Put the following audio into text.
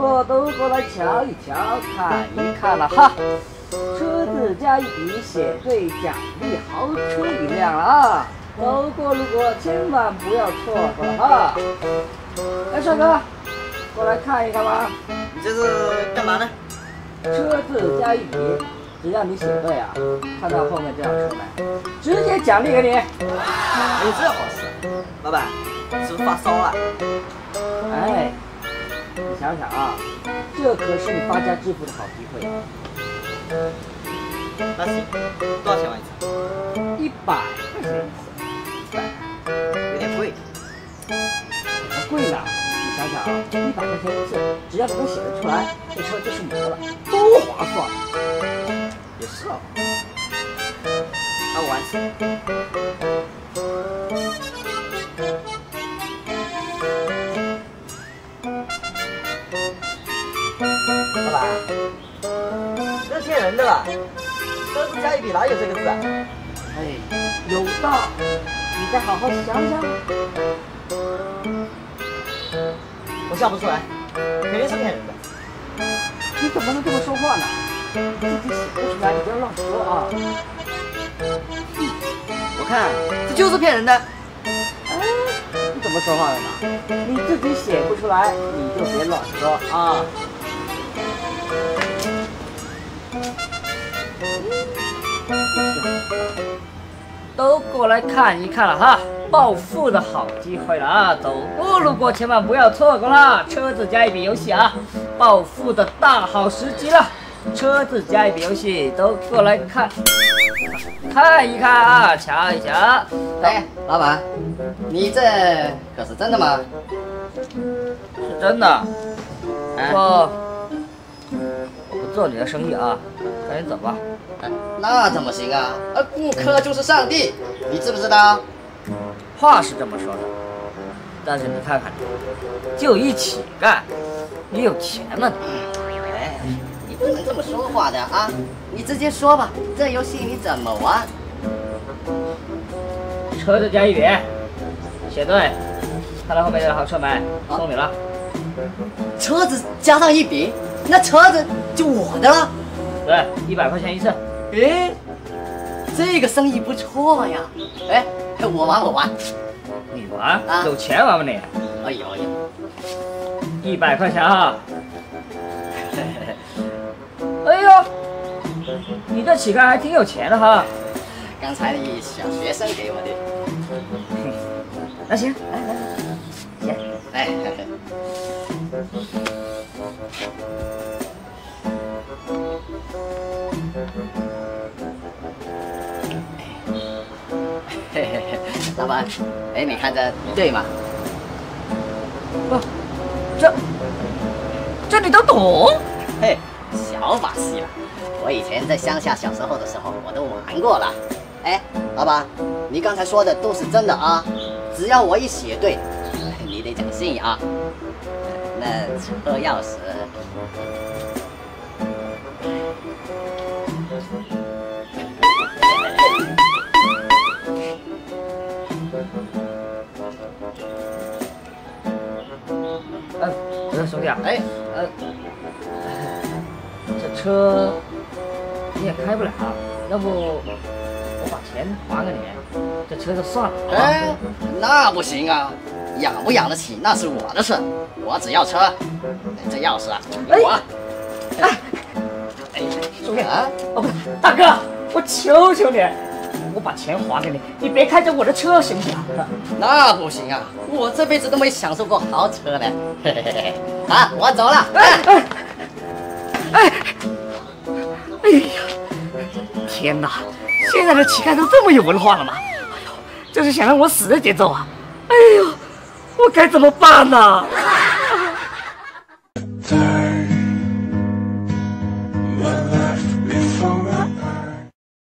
过都过来瞧一瞧，看一看了哈。车子加一笔，写对奖励豪车一辆了啊！走过路过千万不要错过了哈。哎，帅哥，过来看一看吧。 你这是干嘛呢？ 车子加一笔，只要你写对啊，看到后面这辆车没，直接奖励给你。 有这好事？老板，是不是发烧了？ 哎，你想想啊，这可是你发家致富的好机会啊！ 那行，多少钱玩一次 100块钱一次，100， 有点贵。 怎么贵呢？你想想啊，100块钱一次，只要你能写得出来，这车就是你的了，多划算！ 也是哦。那我玩一次。老板，这是骗人的吧？车子加一笔哪有这个字啊？ 哎，有的，你再好好想想。 我笑不出来，肯定是骗人的。 你怎么能这么说话呢？你自己写不出来，你不要乱说啊！ 我看这就是骗人的。 哎，你怎么说话的呢？你自己写不出来，你就别乱说啊！都过来看一看了哈，暴富的好机会了啊！走过路过千万不要错过了，车子加一笔游戏啊，暴富的大好时机了！车子加一笔游戏，都过来看一看啊，瞧一瞧。 哎，老板，你这可是真的吗？ 是真的。我不做你的生意啊，赶紧走吧。 那怎么行啊？顾客就是上帝，你知不知道？ 话是这么说的，但是你看看你，就一乞丐，你有钱吗你？ 哎，你不能这么说话的啊！你直接说吧，这游戏你怎么玩？ 车子加一笔，写对，看到后面这辆车没？送你了。 车子加上一笔，那车子就我的了。 对，100块钱一次。 哎，这个生意不错呀！哎，我玩。 你玩？ 啊有钱玩吗你？ 哎呦 100块钱啊！哎呦，你这乞丐还挺有钱的哈。 刚才你小学生给我的。 那行，来，行。 哎，嘿嘿嘿，老板，哎，你看这对吗？ 不，这你都懂？ 嘿，小把戏了。我以前在乡下小时候的时候，我都玩过了。哎，老板，你刚才说的都是真的啊！只要我一写对，你得讲信啊。那车钥匙， 兄弟啊， 哎， 这车你也开不了，要不我把钱还给你，这车就算了。 哎，那不行啊，养不养得起那是我的事，我只要车，这钥匙啊，有我。 哎，兄弟啊， 哦不是，大哥，我求求你，我把钱还给你，你别开着我的车行不行？ 那不行啊，我这辈子都没享受过豪车呢。嘿嘿嘿，好，我走了。 哎呀，天哪！现在的乞丐都这么有文化了吗？哎呦，这是想让我死的节奏啊！哎呦，我该怎么办呢？